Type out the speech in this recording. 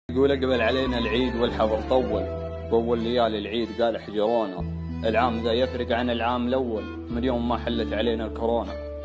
يقول اقبل علينا العيد والحظر طول ليالي العيد قال احجرونا. العام ذا يفرق عن العام الاول من يوم ما حلت علينا الكورونا.